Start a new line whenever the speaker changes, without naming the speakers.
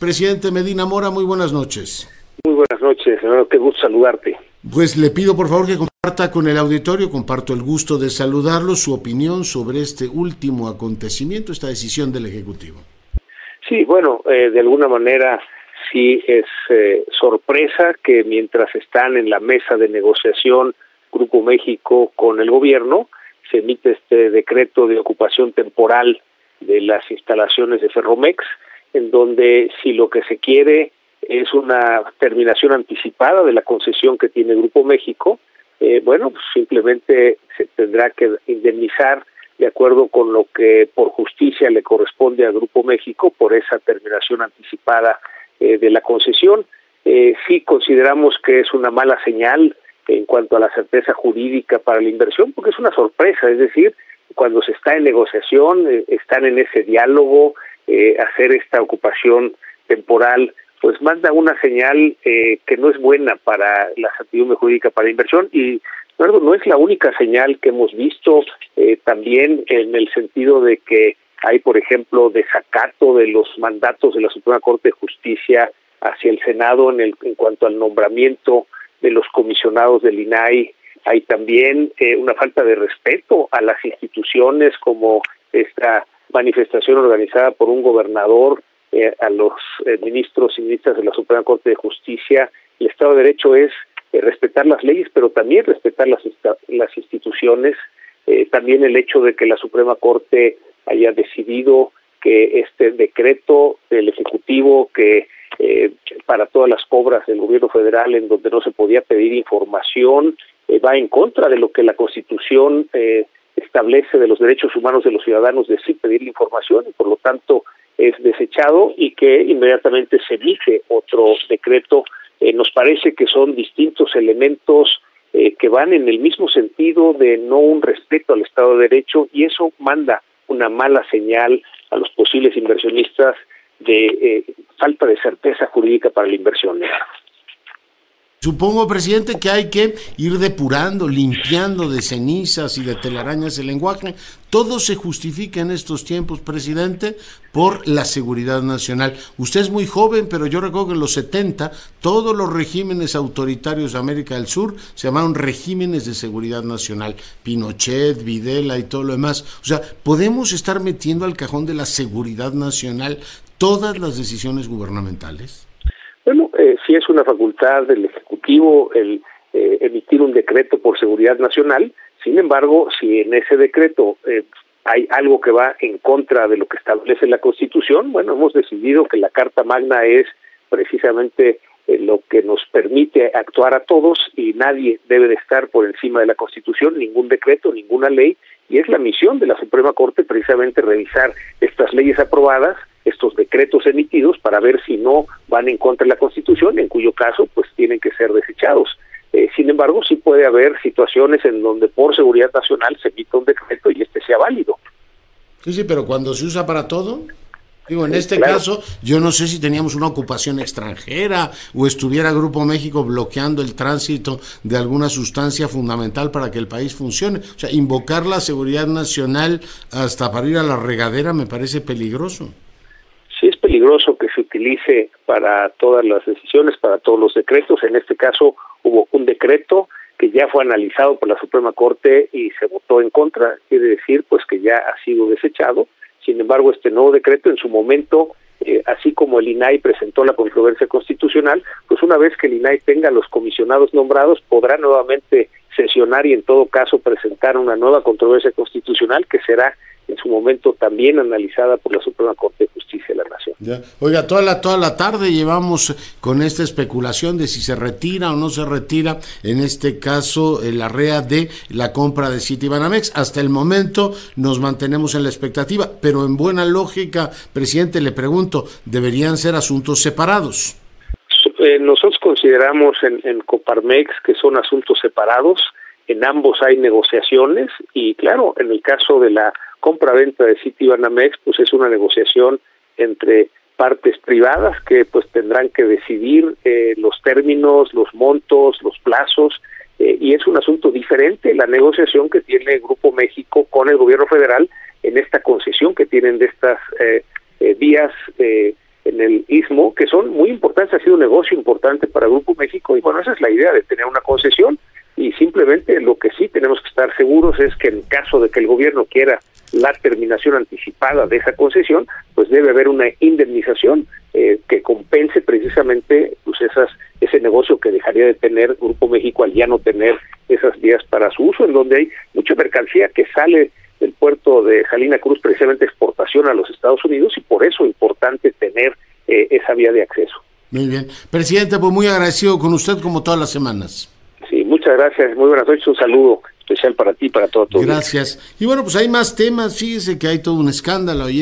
Presidente Medina Mora, muy buenas noches.
Muy buenas noches, hermano, qué gusto saludarte.
Pues le pido por favor que comparta con el auditorio, comparto el gusto de saludarlo, su opinión sobre este último acontecimiento, esta decisión del Ejecutivo.
Sí, bueno, de alguna manera sí es sorpresa que mientras están en la mesa de negociación Grupo México con el gobierno, se emite este decreto de ocupación temporal de las instalaciones de Ferromex, en donde si lo que se quiere es una terminación anticipada de la concesión que tiene Grupo México, pues simplemente se tendrá que indemnizar de acuerdo con lo que por justicia le corresponde a Grupo México por esa terminación anticipada de la concesión. Sí consideramos que es una mala señal en cuanto a la certeza jurídica para la inversión, porque es una sorpresa, es decir, cuando se está en negociación, están en ese diálogo, hacer esta ocupación temporal, pues manda una señal que no es buena para la certidumbre jurídica para la inversión, y no es la única señal que hemos visto, también en el sentido de que hay, por ejemplo, desacato de los mandatos de la Suprema Corte de Justicia hacia el Senado en cuanto al nombramiento de los comisionados del INAI. Hay también una falta de respeto a las instituciones, como esta manifestación organizada por un gobernador a los ministros y ministras de la Suprema Corte de Justicia. El Estado de Derecho es respetar las leyes, pero también respetar las instituciones. También el hecho de que la Suprema Corte haya decidido que este decreto del Ejecutivo, que para todas las obras del gobierno federal en donde no se podía pedir información, va en contra de lo que la Constitución establece de los derechos humanos de los ciudadanos de sí pedir la información, y por lo tanto es desechado, y que inmediatamente se emite otro decreto. Nos parece que son distintos elementos que van en el mismo sentido de no un respeto al Estado de Derecho, y eso manda una mala señal a los posibles inversionistas de falta de certeza jurídica para la inversión.
Supongo, presidente, que hay que ir depurando, limpiando de cenizas y de telarañas el lenguaje. Todo se justifica en estos tiempos, presidente, por la seguridad nacional. Usted es muy joven, pero yo recuerdo que en los 70 todos los regímenes autoritarios de América del Sur se llamaron regímenes de seguridad nacional. Pinochet, Videla y todo lo demás. O sea, ¿podemos estar metiendo al cajón de la seguridad nacional todas las decisiones gubernamentales?
Bueno, sí es una facultad del Ejecutivo el emitir un decreto por seguridad nacional. Sin embargo, si en ese decreto hay algo que va en contra de lo que establece la Constitución, bueno, hemos decidido que la Carta Magna es precisamente lo que nos permite actuar a todos, y nadie debe de estar por encima de la Constitución, ningún decreto, ninguna ley, y es la misión de la Suprema Corte precisamente revisar estas leyes aprobadas, estos decretos emitidos, para ver si no van en contra de la Constitución, en cuyo caso pues tienen que ser desechados. Sin embargo, sí puede haber situaciones en donde por seguridad nacional se emita un decreto y este sea válido.
Sí, pero cuando se usa para todo, digo, en este
claro.
caso, yo no sé si teníamos una ocupación extranjera o estuviera Grupo México bloqueando el tránsito de alguna sustancia fundamental para que el país funcione. O sea, invocar la seguridad nacional hasta para ir a la regadera me parece peligroso.
Sí es peligroso que se utilice para todas las decisiones, para todos los decretos. En este caso hubo un decreto que ya fue analizado por la Suprema Corte y se votó en contra, quiere decir pues que ya ha sido desechado. Sin embargo, este nuevo decreto en su momento, así como el INAI presentó la controversia constitucional, pues una vez que el INAI tenga los comisionados nombrados, podrá nuevamente sesionar y en todo caso presentar una nueva controversia constitucional que será en su momento también analizada por la Suprema Corte de Justicia de la Nación.
Ya. Oiga, toda la tarde llevamos con esta especulación de si se retira o no se retira, en este caso la REA de la compra de Citibanamex. Hasta el momento nos mantenemos en la expectativa, pero en buena lógica, presidente, le pregunto, ¿deberían ser asuntos separados?
Nosotros consideramos en Coparmex que son asuntos separados, en ambos hay negociaciones, y claro, en el caso de la compra-venta de Citibanamex, pues es una negociación entre partes privadas que pues tendrán que decidir los términos, los montos, los plazos, y es un asunto diferente la negociación que tiene Grupo México con el gobierno federal en esta concesión que tienen de estas vías en el Istmo, que son muy importantes, ha sido un negocio importante para Grupo México, y bueno, esa es la idea de tener una concesión, y simplemente lo que sí tenemos que estar seguros es que en caso de que el gobierno quiera la terminación anticipada de esa concesión, pues debe haber una indemnización que compense precisamente pues ese negocio que dejaría de tener Grupo México al ya no tener esas vías para su uso, en donde hay mucha mercancía que sale del puerto de Salina Cruz, precisamente exportación a los Estados Unidos, y por eso es importante tener esa vía de acceso.
Muy bien. Presidente, pues muy agradecido con usted como todas las semanas.
Sí, muchas gracias, muy buenas noches, un saludo especial para ti y para todo tu
Gracias. Y bueno, pues hay más temas, fíjese que hay todo un escándalo.